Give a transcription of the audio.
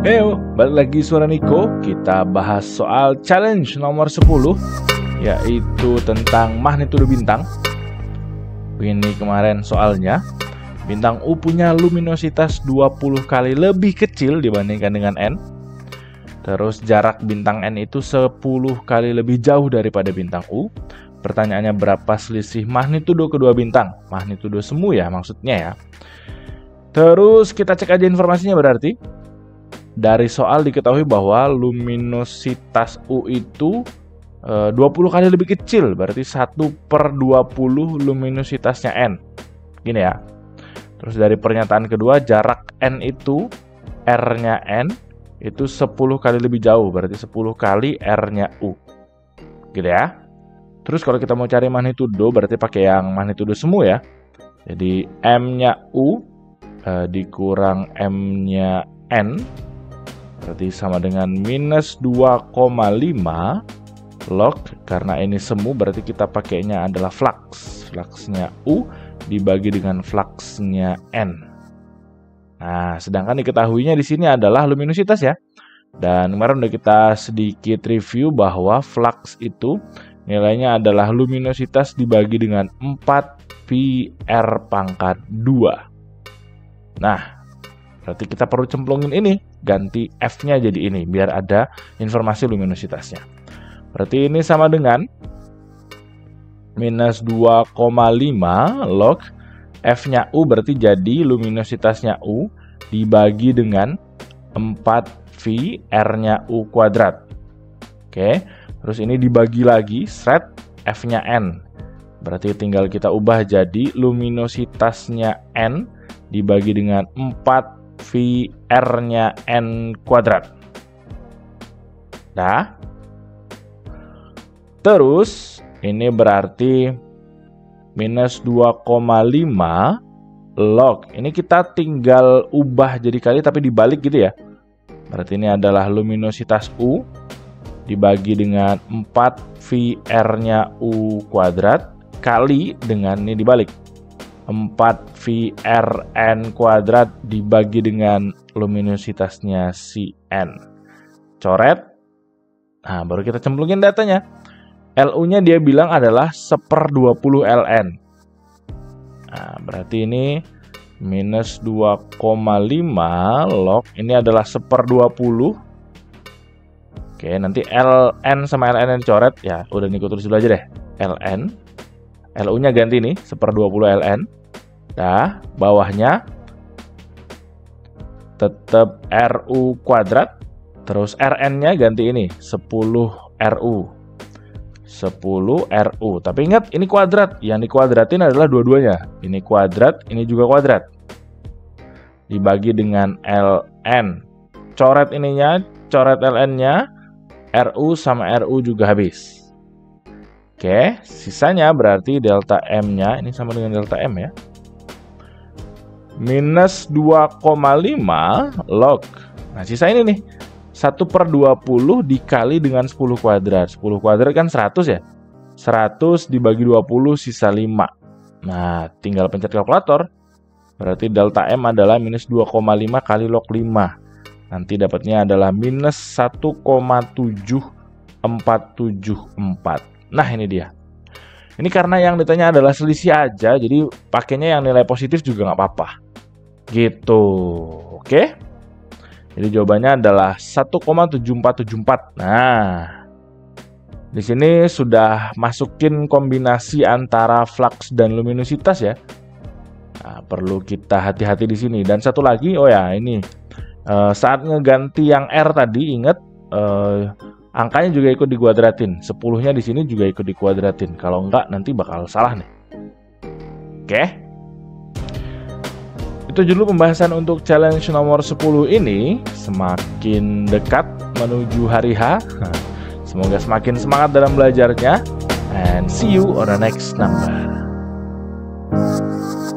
Heyo, balik lagi suara Niko. Kita bahas soal challenge nomor 10, yaitu tentang magnitudo bintang. Ini kemarin soalnya, bintang U punya luminositas 20 kali lebih kecil dibandingkan dengan N. Terus jarak bintang N itu 10 kali lebih jauh daripada bintang U. Pertanyaannya, berapa selisih magnitudo kedua bintang? Magnitudo semu ya maksudnya ya. Terus kita cek aja informasinya berarti. Dari soal diketahui bahwa luminositas U itu 20 kali lebih kecil, berarti 1/20 luminositasnya N. Gini ya. Terus dari pernyataan kedua, jarak N itu, R-nya N, itu 10 kali lebih jauh, berarti 10 kali R-nya U. Gitu ya. Terus kalau kita mau cari magnitudo, berarti pakai yang magnitudo semu ya. Jadi M-nya U dikurang M-nya N, berarti sama dengan minus 2,5 log. Karena ini semu berarti kita pakainya adalah flux. Fluxnya U dibagi dengan fluxnya N. Nah, sedangkan diketahuinya di sini adalah luminositas ya. Dan kemarin udah kita sedikit review bahwa flux itu nilainya adalah luminositas dibagi dengan 4πr². Nah, berarti kita perlu cemplungin ini, ganti F-nya jadi ini, biar ada informasi luminositasnya. Berarti ini sama dengan minus 2,5 log F-nya U, berarti jadi luminositasnya U dibagi dengan 4V R-nya U kuadrat. Oke, terus ini dibagi lagi, set F-nya N. Berarti tinggal kita ubah jadi luminositasnya N dibagi dengan 4V R-nya N kuadrat. Nah, terus ini berarti minus 2,5 log. Ini kita tinggal ubah jadi kali tapi dibalik gitu ya. Berarti ini adalah luminositas U dibagi dengan 4V R-nya U kuadrat kali dengan ini dibalik 4V R N kuadrat dibagi dengan luminositasnya si N. Coret. Nah, baru kita cemplungin datanya. LU-nya dia bilang adalah 1/20 Ln. Nah, berarti ini minus 2,5 log. Ini adalah 1/20. Oke, nanti Ln sama Ln coret. Ya, udah Niko tulis dulu aja deh. Ln. LU-nya ganti nih, 1/20 Ln. Nah, bawahnya tetap RU kuadrat. Terus Rn-nya ganti ini, 10 RU. 10 RU. Tapi ingat, ini kuadrat. Yang dikuadratin adalah dua-duanya. Ini kuadrat, ini juga kuadrat. Dibagi dengan Ln. Coret ininya, coret Ln-nya. RU sama RU juga habis. Oke, sisanya berarti delta M-nya, ini sama dengan delta M ya. Minus 2,5 log. Nah, sisa ini nih. 1/20 dikali dengan 10 kuadrat. 10 kuadrat kan 100 ya. 100 dibagi 20 sisa 5. Nah, tinggal pencet kalkulator. Berarti delta M adalah minus 2,5 kali log 5. Nanti dapatnya adalah minus 1,7474. Nah, ini dia. Ini karena yang ditanya adalah selisih aja, jadi pakainya yang nilai positif juga nggak apa-apa. Gitu. Oke? Jadi jawabannya adalah 1,7474. Nah, di sini sudah masukin kombinasi antara flux dan luminositas ya. Nah, perlu kita hati-hati di sini. Dan satu lagi, oh ya, ini saat ngeganti yang R tadi, ingat angkanya juga ikut dikuadratin. 10-nya di sini juga ikut dikuadratin. Kalau enggak nanti bakal salah nih. Oke. Itu dulu pembahasan untuk challenge nomor 10 ini. Semakin dekat menuju hari H. Semoga semakin semangat dalam belajarnya. And see you on the next number.